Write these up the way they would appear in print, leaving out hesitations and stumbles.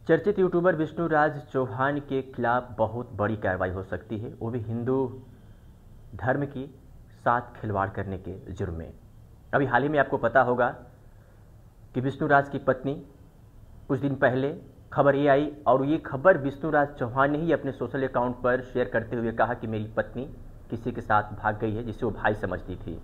चर्चित यूट्यूबर विष्णुराज चौहान के खिलाफ बहुत बड़ी कार्रवाई हो सकती है, वो भी हिंदू धर्म की साथ खिलवाड़ करने के जुर्म में। अभी हाल ही में आपको पता होगा कि विष्णुराज की पत्नी कुछ दिन पहले खबर ये आई और ये खबर विष्णुराज चौहान ने ही अपने सोशल अकाउंट पर शेयर करते हुए कहा कि मेरी पत्नी किसी के साथ भाग गई है जिसे वो भाई समझती थी।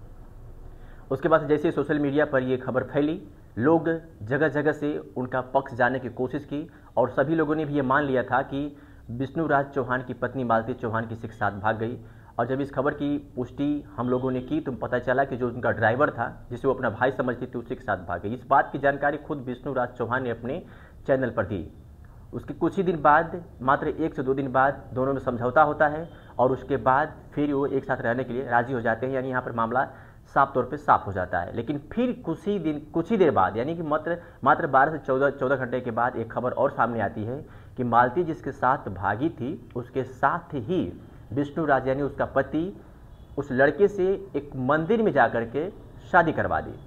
उसके बाद जैसे सोशल मीडिया पर यह खबर फैली, लोग जगह जगह से उनका पक्ष जानने की कोशिश की और सभी लोगों ने भी ये मान लिया था कि विष्णुराज चौहान की पत्नी मालती चौहान किसी के साथ भाग गई। और जब इस खबर की पुष्टि हम लोगों ने की तो पता चला कि जो उनका ड्राइवर था जिसे वो अपना भाई समझती थी उसी के साथ भाग गई। इस बात की जानकारी खुद विष्णुराज चौहान ने अपने चैनल पर दी। उसके कुछ ही दिन बाद, मात्र 1 से 2 दिन बाद दोनों में समझौता होता है और उसके बाद फिर वो एक साथ रहने के लिए राजी हो जाते हैं। यानी यहाँ पर मामला साफ तौर पे साफ हो जाता है। लेकिन फिर कुछ ही देर बाद, यानी कि मात्र 12 से 14 घंटे के बाद एक खबर और सामने आती है कि मालती जिसके साथ भागी थी उसके साथ ही विष्णुराज यानी उसका पति उस लड़के से एक मंदिर में जाकर के शादी करवा दी।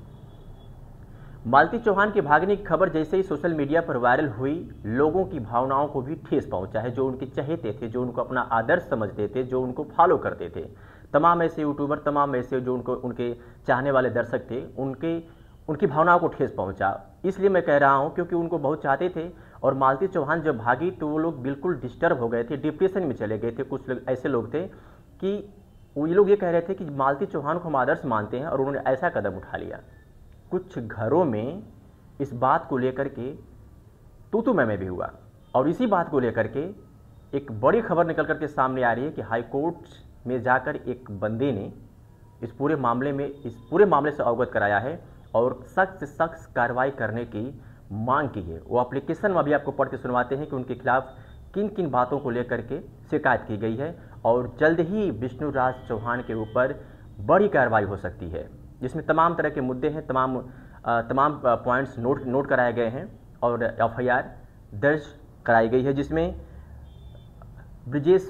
मालती चौहान के भागने की खबर जैसे ही सोशल मीडिया पर वायरल हुई, लोगों की भावनाओं को भी ठेस पहुंचा है। जो उनके चहेते थे, जो उनको अपना आदर्श समझते थे, जो उनको फॉलो करते थे, तमाम ऐसे यूट्यूबर, तमाम ऐसे जो उनके चाहने वाले दर्शक थे, उनकी भावनाओं को ठेस पहुंचा। इसलिए मैं कह रहा हूं क्योंकि उनको बहुत चाहते थे और मालती चौहान जब भागी तो वो लोग बिल्कुल डिस्टर्ब हो गए थे, डिप्रेशन में चले गए थे। कुछ लोग ऐसे लोग थे कि वो लोग ये कह रहे थे कि मालती चौहान को हम आदर्श मानते हैं और उन्होंने ऐसा कदम उठा लिया। कुछ घरों में इस बात को लेकर के तू मैं भी हुआ और इसी बात को लेकर के एक बड़ी खबर निकल करके सामने आ रही है कि हाई कोर्ट में जाकर एक बंदे ने इस पूरे मामले से अवगत कराया है और सख्त से सख्त कार्रवाई करने की मांग की है। वो एप्लीकेशन में अभी आपको पढ़ के सुनवाते हैं कि उनके खिलाफ किन किन बातों को लेकर के शिकायत की गई है और जल्द ही विष्णुराज चौहान के ऊपर बड़ी कार्रवाई हो सकती है, जिसमें तमाम तरह के मुद्दे हैं, तमाम पॉइंट्स नोट कराए गए हैं और एफआईआर दर्ज कराई गई है, जिसमें ब्रिजेश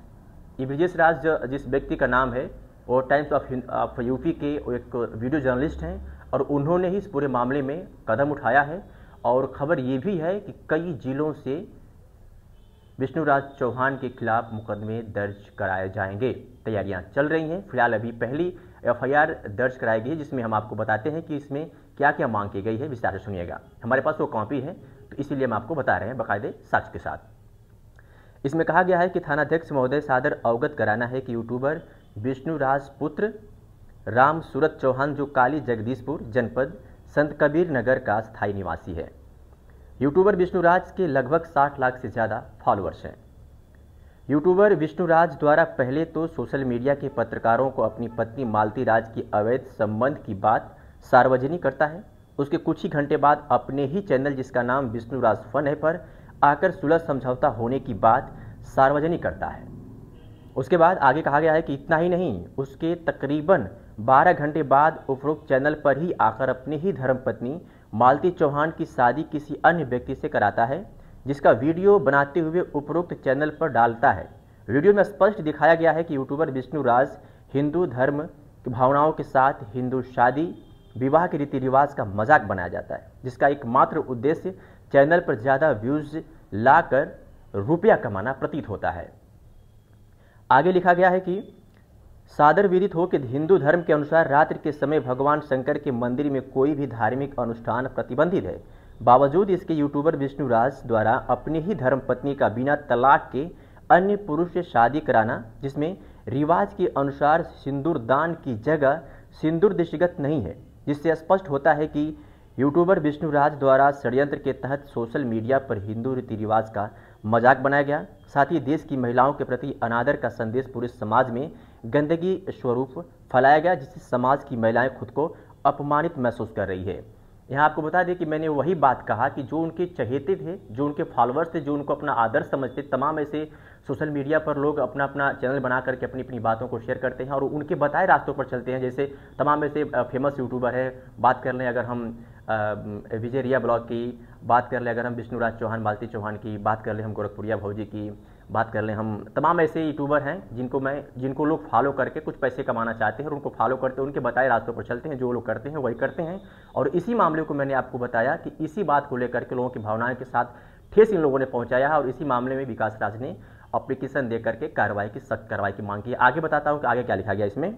राज जिस व्यक्ति का नाम है वो टाइम्स ऑफ यूपी के एक वीडियो जर्नलिस्ट हैं और उन्होंने ही इस पूरे मामले में कदम उठाया है। और खबर ये भी है कि कई जिलों से विष्णुराज चौहान के खिलाफ मुकदमे दर्ज कराए जाएंगे। तैयारियां चल रही हैं। फिलहाल अभी पहली एफआईआर दर्ज कराई गई है जिसमें हम आपको बताते हैं कि इसमें क्या क्या मांग की गई है। विस्तार से सुनिएगा, हमारे पास वो कॉपी है तो इसीलिए हम आपको बता रहे हैं बाकायदे साक्ष्य के साथ। इसमें कहा गया है कि थानाध्यक्ष महोदय सादर अवगत कराना है कि यूट्यूबर विष्णुराज पुत्र राम सूरत चौहान जो काली जगदीशपुर जनपद संत कबीर नगर का स्थायी निवासी है। यूट्यूबर विष्णुराज के लगभग 60 लाख से ज़्यादा फॉलोअर्स हैं। यूट्यूबर विष्णुराज द्वारा पहले तो सोशल मीडिया के पत्रकारों को अपनी पत्नी मालती राज की अवैध संबंध की बात सार्वजनिक करता है। उसके कुछ ही घंटे बाद अपने ही चैनल जिसका नाम विष्णुराज फन है पर आकर सुलह समझौता होने की बात सार्वजनिक करता है। उसके बाद आगे कहा गया है कि इतना ही नहीं, उसके तकरीबन 12 घंटे बाद उपरोक्त चैनल पर ही आकर अपनी ही धर्मपत्नी मालती चौहान की शादी किसी अन्य व्यक्ति से कराता है, जिसका वीडियो बनाते हुए उपरोक्त चैनल पर डालता है। वीडियो में स्पष्ट दिखाया गया है कि यूट्यूबर विष्णुराज हिंदू धर्म की भावनाओं के साथ हिंदू शादी विवाह के रीति रिवाज का मजाक बनाया जाता है, जिसका एकमात्र उद्देश्य चैनल पर ज़्यादा व्यूज लाकर रुपया कमाना प्रतीत होता है। आगे लिखा गया है कि सादर विदित हो कि हिंदू धर्म के अनुसार रात्रि के समय भगवान शंकर के मंदिर में कोई भी धार्मिक अनुष्ठान प्रतिबंधित है। बावजूद इसके यूट्यूबर विष्णुराज द्वारा अपनी ही धर्मपत्नी का बिना तलाक के अन्य पुरुष से शादी कराना, जिसमें रिवाज के अनुसार सिंदूर दान की जगह सिंदूर दृष्टिगत नहीं है, जिससे स्पष्ट होता है कि यूट्यूबर विष्णुराज द्वारा षड्यंत्र के तहत सोशल मीडिया पर हिंदू रीति रिवाज का मजाक बनाया गया। साथ ही देश की महिलाओं के प्रति अनादर का संदेश पूरे समाज में गंदगी स्वरूप फैलाया गया, जिससे समाज की महिलाएं खुद को अपमानित महसूस कर रही है। यहाँ आपको बता दें कि मैंने वही बात कहा कि जो उनके चहेते थे, जो उनके फॉलोअर्स थे, जो उनको अपना आदर्श समझते, तमाम ऐसे सोशल मीडिया पर लोग अपना अपना चैनल बना करके अपनी अपनी बातों को शेयर करते हैं और उनके बताए रास्तों पर चलते हैं। जैसे तमाम ऐसे फेमस यूट्यूबर है, बात कर लें अगर हम विजय रिया ब्लॉग की, बात कर लें अगर हम विष्णुराज चौहान मालती चौहान की, बात कर लें हम गोरखपुरिया भौजी की, बात कर लें, हम तमाम ऐसे यूट्यूबर हैं जिनको लोग फॉलो करके कुछ पैसे कमाना चाहते हैं और उनको फॉलो करते हैं, उनके बताए रास्तों पर चलते हैं, जो लोग करते हैं वही करते हैं। और इसी मामले को मैंने आपको बताया कि इसी बात को लेकर के लोगों की भावनाओं के साथ ठेस इन लोगों ने पहुंचाया है और इसी मामले में विकास राज ने एप्लीकेशन दे करके सख्त कार्रवाई की मांग की है। आगे बताता हूं कि आगे क्या लिखा गया इसमें।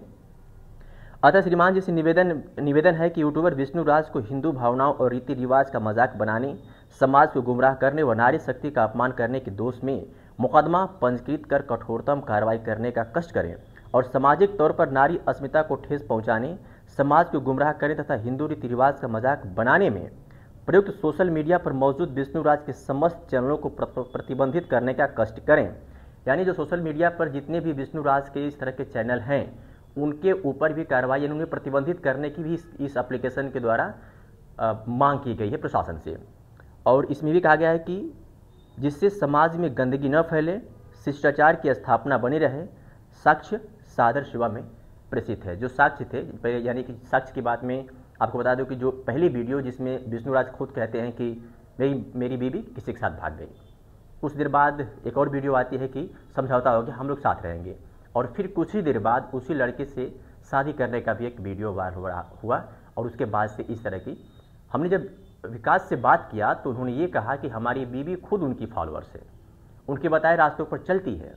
अतः श्रीमान जी से निवेदन है कि यूट्यूबर विष्णु राज को हिंदू भावनाओं और रीति रिवाज का मजाक बनाने, समाज को गुमराह करने व नारी शक्ति का अपमान करने के दोष में मुकदमा पंजीकृत कर कठोरतम कार्रवाई करने का कष्ट करें और सामाजिक तौर पर नारी अस्मिता को ठेस पहुंचाने, समाज को गुमराह करने तथा हिंदू रीति रिवाज का मजाक बनाने में प्रयुक्त सोशल मीडिया पर मौजूद विष्णु राज के समस्त चैनलों को प्रतिबंधित करने का कष्ट करें। यानी जो सोशल मीडिया पर जितने भी विष्णु राज के इस तरह के चैनल हैं उनके ऊपर भी कार्रवाई, उन्हें प्रतिबंधित करने की भी इस एप्लीकेशन के द्वारा मांग की गई है प्रशासन से। और इसमें भी कहा गया है कि जिससे समाज में गंदगी न फैले, शिष्टाचार की स्थापना बनी रहे, साक्ष्य सादर सेवा में प्रेषित है। जो साक्ष्य थे, यानी कि साक्ष्य की बात में आपको बता दूं कि जो पहली वीडियो जिसमें विष्णु राज खुद कहते हैं कि मेरी बीवी किसी के साथ भाग गई, कुछ देर बाद एक और वीडियो आती है कि समझौता हो गया, हम लोग साथ रहेंगे, और फिर कुछ ही देर बाद उसी लड़के से शादी करने का भी एक वीडियो वायरल हुआ। और उसके बाद से इस तरह की, हमने जब विकास से बात किया तो उन्होंने ये कहा कि हमारी बीवी खुद उनकी फॉलोअर्स है, उनके बताए रास्तों पर चलती है,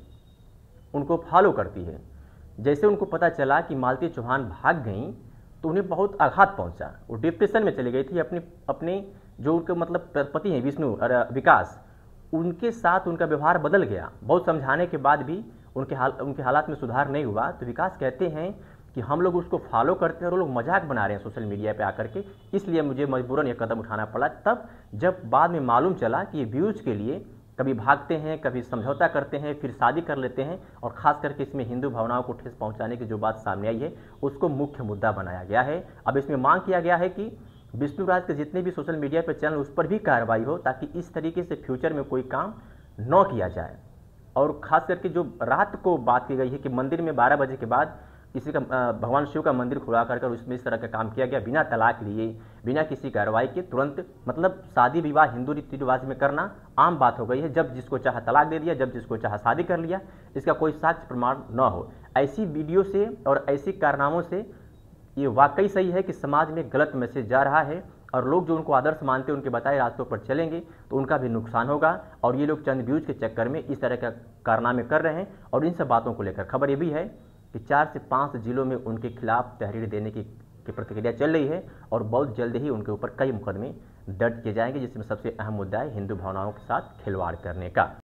उनको फॉलो करती है। जैसे उनको पता चला कि मालती चौहान भाग गई तो उन्हें बहुत आघात पहुंचा, वो डिप्रेशन में चली गई थी। अपने जो उनके मतलब पति हैं विष्णु और विकास, उनके साथ उनका व्यवहार बदल गया। बहुत समझाने के बाद भी उनके हालात में सुधार नहीं हुआ। तो विकास कहते हैं कि हम लोग उसको फॉलो करते हैं और वो लोग मजाक बना रहे हैं सोशल मीडिया पे आकर के, इसलिए मुझे मजबूरन ये कदम उठाना पड़ा। तब जब बाद में मालूम चला कि ये व्यूज के लिए कभी भागते हैं, कभी समझौता करते हैं, फिर शादी कर लेते हैं, और खास करके इसमें हिंदू भावनाओं को ठेस पहुंचाने की जो बात सामने आई है उसको मुख्य मुद्दा बनाया गया है। अब इसमें मांग किया गया है कि विष्णु राज के जितने भी सोशल मीडिया पर चैनल उस पर भी कार्रवाई हो, ताकि इस तरीके से फ्यूचर में कोई काम न किया जाए। और खास करके जो रात को बात की गई है कि मंदिर में 12 बजे के बाद किसी का भगवान शिव का मंदिर खुला कर उसमें इस तरह का काम किया गया, बिना तलाक लिए, बिना किसी कार्रवाई के, तुरंत, मतलब शादी विवाह हिंदू रीति रिवाज में करना आम बात हो गई है। जब जिसको चाहा तलाक दे दिया, जब जिसको चाहा शादी कर लिया, इसका कोई साक्ष्य प्रमाण न हो। ऐसी वीडियो से और ऐसी कारनामों से ये वाकई सही है कि समाज में गलत मैसेज जा रहा है, और लोग जो उनको आदर्श मानते हैं उनके बताए रास्तों पर चलेंगे तो उनका भी नुकसान होगा। और ये लोग चंद व्यूज के चक्कर में इस तरह का कारनामे कर रहे हैं। और इन सब बातों को लेकर खबर ये भी है कि 4 से 5 जिलों में उनके खिलाफ तहरीर देने की प्रतिक्रिया चल रही है, और बहुत जल्द ही उनके ऊपर कई मुकदमे दर्ज किए जाएंगे, जिसमें सबसे अहम मुद्दा है हिंदू भावनाओं के साथ खिलवाड़ करने का।